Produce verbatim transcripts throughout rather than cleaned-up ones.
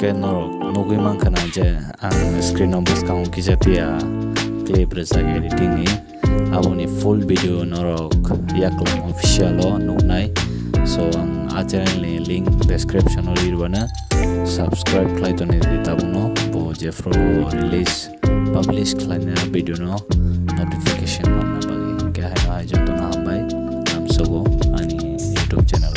ke norok nugui mankana je ang screen on buskang kijatia clip rezag editing ni aboni full video norok Yakwlam official o nugnai so ang a channel ni link description o lirwana subscribe klai to ni ditabuno bo jefro release publish klanya video no notification manna bagi ke hai hai joto na bai nam sogo ani YouTube channel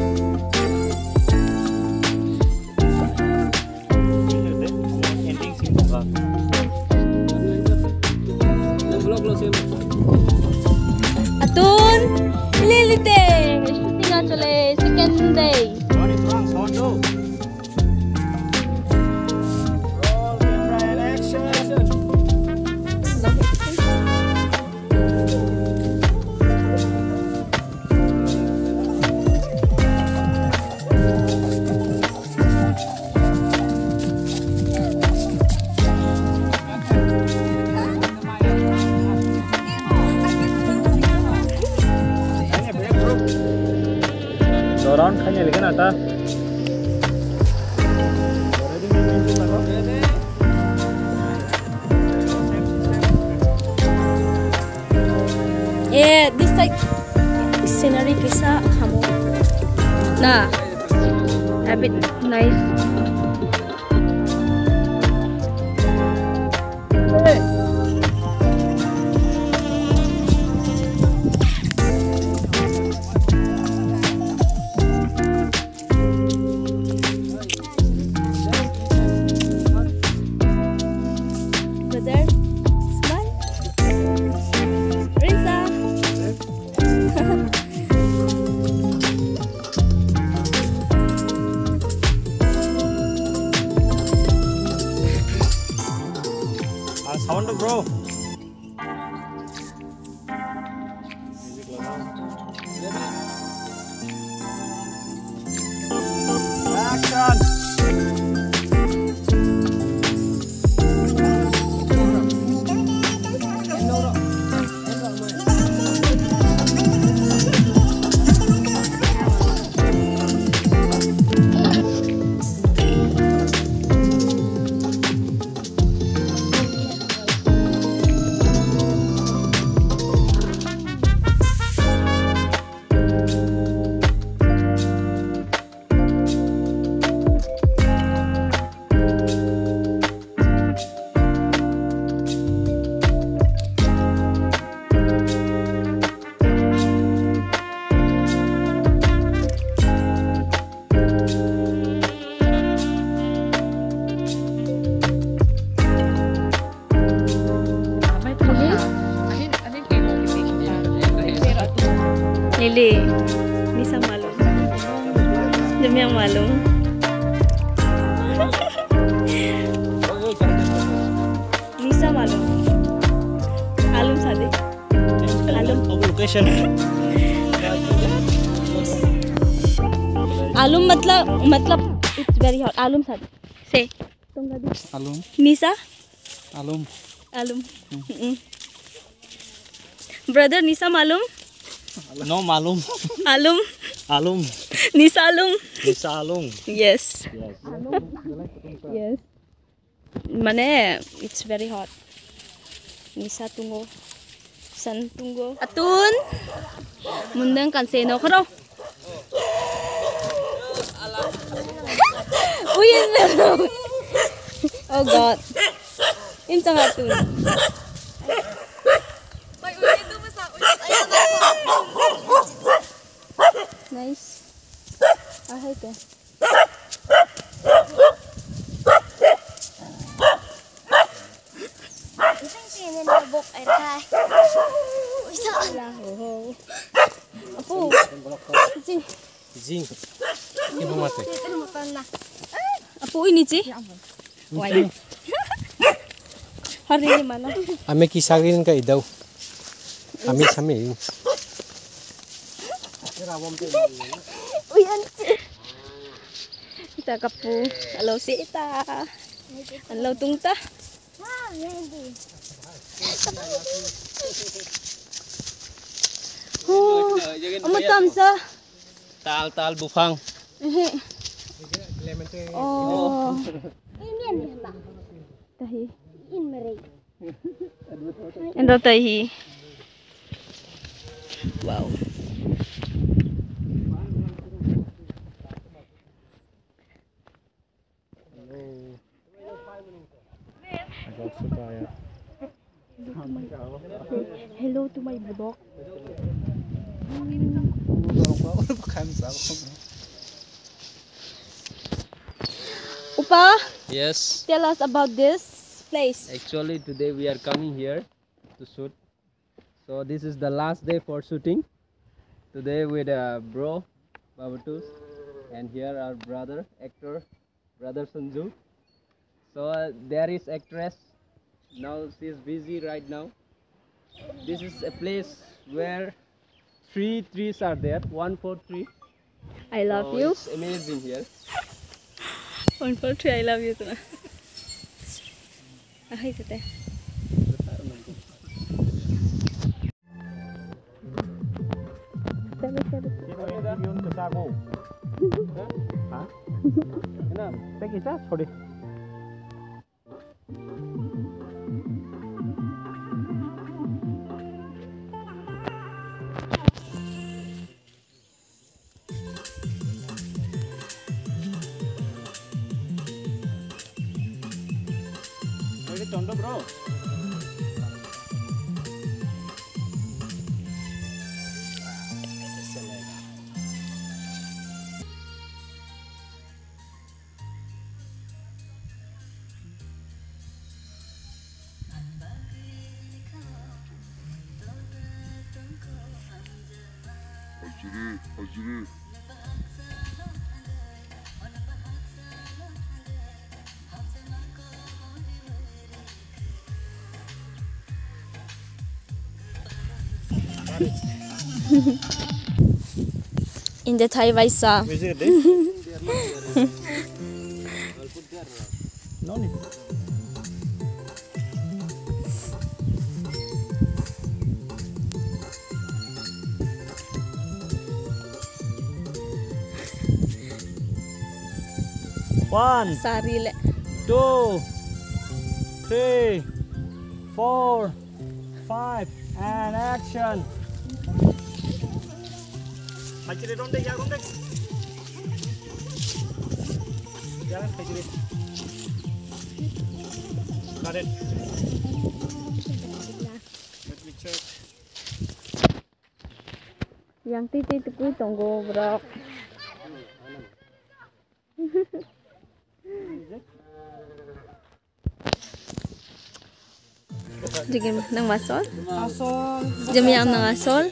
Atun, Lili shooting actually second day. Orang kayaknya lagi nata. Yeah, this like scenery kisa kamu. Nah, a bit nice. Brother, smile. Risa. Sound bro. Action. Lili, Nisa malu. Demi yang malu. Nisa malu. Alum sade. Alum. Location. Alum matlab matlab it's very hot. Alum sade. Say. Tumra di. Alum. Nisa. Alum. Alum. Mm-mm. Brother Nisa malum. No malum. Alum. Alum. Nisa alum. Nisa alum. Yes. Yes. Yes. Mane it's very hot. Nisa tunggu. San tunggu. Atun. Mundang kan seno karo. Uyin na. Oh God. Insang atun. Nice. I hate it. Apo. Jing. Jing. Ibu mati. Apo ini sih? Why? Hari ini mana? Ame kisahin ka idaw. Ame sami. Uy, anci. Kita kapu. Halo sita. Halo tungta. Oh, amat tamsa. Tal tal bufang. Eh. Oh. Ini yang dia mbak. Tahi. In mereka. Endo tahi. Wow. Hello to my bulldog. Upa, Yes. tell us about this place. Actually, today we are coming here to shoot. So this is the last day for shooting. Today with uh, bro, Babatus, and here our brother, actor, brother Sanju. So uh, there is actress. Now she is busy right now. This is a place where three trees are there. One, four, three. I love So you. It's amazing here. One for three, I love you too. Ahay tete. Seven, seven. Tondo bro. Hajri, hajri. In the Thai Vaisa. No need. One, Sari le. two, three, four, five, and action. Hajri, don't take, don't take. Jangan hajri. Got it. Let me check. Yang titi tepui tonggo bro. Jigim nang masol? Asol. Jami yang nang asol?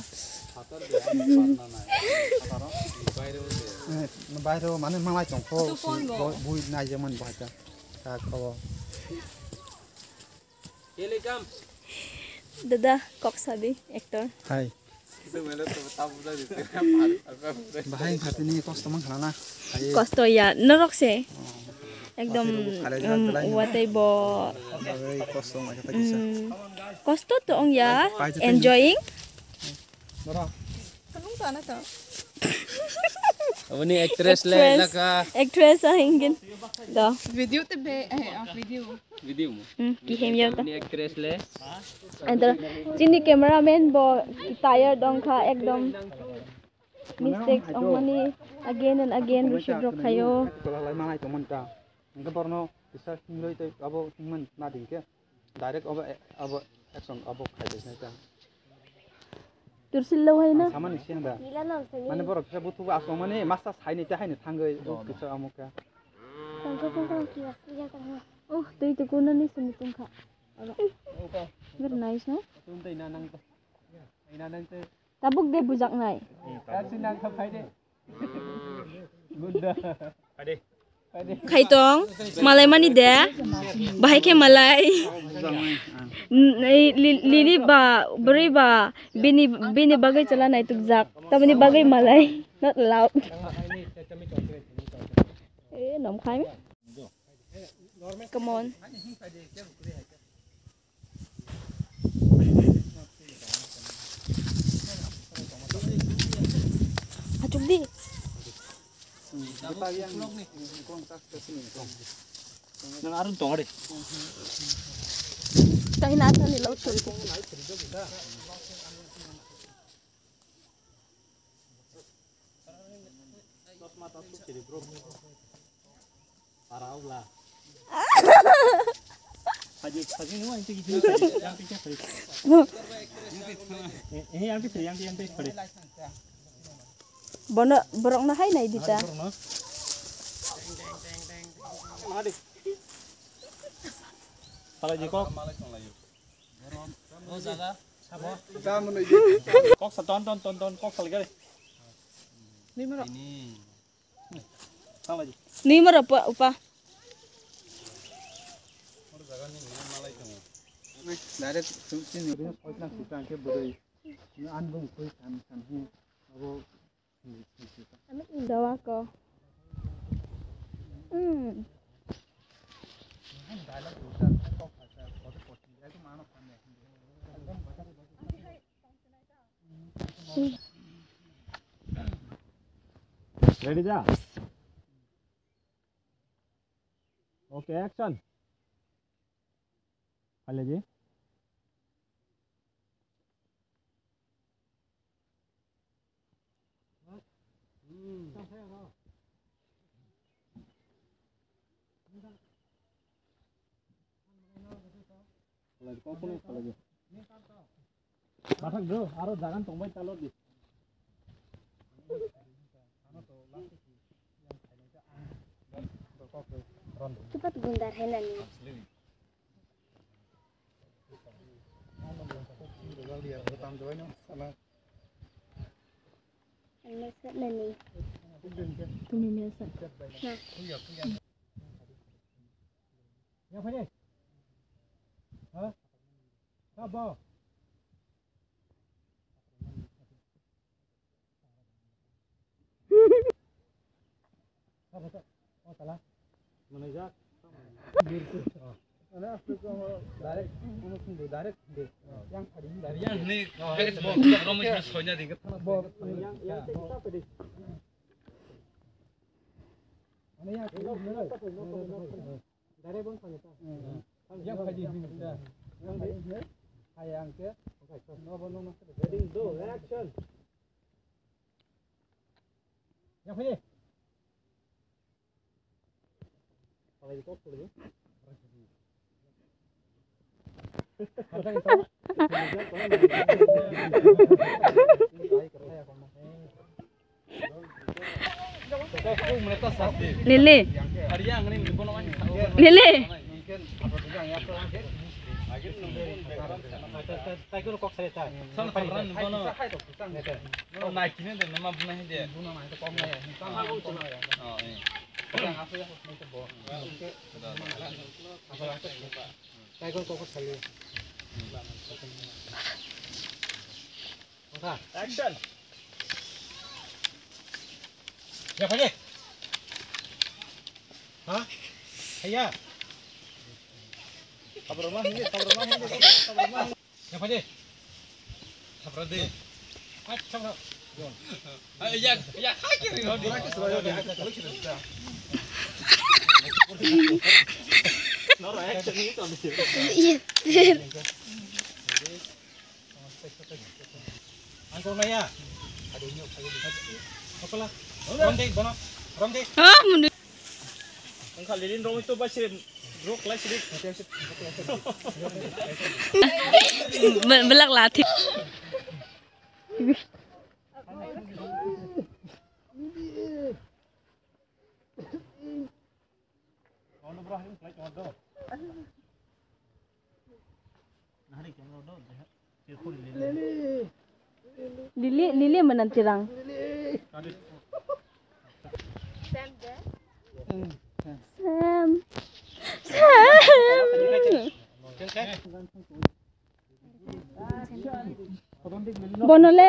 Bayro mana mamai tongko bui nai jaman baca ka ko Lili come. Dada kok sabi actor. hai bahai khatini kosto mang khana Kosto ya norok se. Ekdom watay bo. kosto ma kata kisa Kosto to ong ya enjoying. bora Kanong sana to? अब नि actress ले लगा Actress ah ingin. Do. Video te be eh ah video. Video में Hmm, kihem yaw ta. नि actress ले Andar chini cameraman bo tired dong kha ekdom mistakes ong mani again and again rushid rok khayo. ko lai mamai to mon ta ngka borno isa hingloi te abo man na ding ke direct abo abo action abo khai des na ta Tursil lo hay na. saman isi anda Bila nol sini. mane borok sa butu aso mane masa sai ni ta hai ni thangai kisa amuka Tangkap tangkap kiwas kerja kamu. Oh, tu itu kuna ni sunitung kha. Very nice no? तुम तो इना नंग तो इना नंग तो Tabuk de bujak nai. ऐसे नंग का फायदे गुड्डा फायदे फायदे Khai tong malai mani de. Bahai ke malai. Lili ba beri ba bini bini bagai chala nai tukjak. Tabani bagai malai. Not allowed. Eh, nom khai me. Come on. Achuk di. Kita yang kontak ke sini. Nang arun tong ade. Kain ata ni laut sul. Paraulah. Haji haji nu itu gitu. Yang pindah balik. Eh yang pindah yang yang pindah balik. Bono borok na hai nai dita. Mari. Kalau jikok. Oh jaga. Sabo. Kita menuju. Kok seton ton ton ton kok kali kali. Ni mara. Ini. Salah lagi. Ni mara pa upa. Direct sini ni orang kita ke beri. Ni anbung koi kan kan ni. Abo Dawa ko. Hmm. Ready ja? Okay, action. Hale ji. Lagi kau pun lagi. Batak bro, aro jangan tombai talor di. Cepat bundar henan ni. Ini set nani. Tumi mesa. Yang mana? Hah? Apa? Apa tu? Oh salah. Mana jak? Ada apa tu? Direct, mana pun tu direct. Yang ada ni. Yang ni. Kalau mesti soalnya tinggal. Yang yang kita pedih. Mana yang? Direct pun soalnya. Yang haji ni. Yang ni. Ayang ke? Okay. No no no. Ready go. Action. Yang ni. Kalau itu boleh. Lili. Lili. Action. Ya pergi. Hah? Ayah. Kabar rumah ini, kabar rumah ini, kabar rumah. Ya pergi. Kabar di. Ah, kabar. Ya, ya, kaki ni. Nora action itu ambil. Iya. Angkor Maya. Aduh nyok, aduh. Apalah? Romdek, bono. Romdek. Ah, mundur. Engkau lilin rom itu basin. Bro, kelas ini. Belak latih. Ono bro, ini flight order. Nah, ini kamera order. Lili. Lili, Lili menantirang. Sam dah. Sam. Sam. Bonole.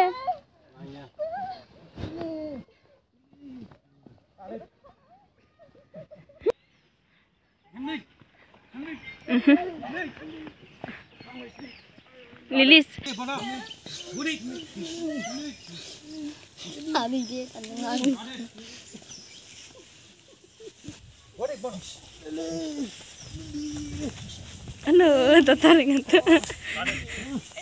Lilis. Abi je, tenang. Ano, tataring ito.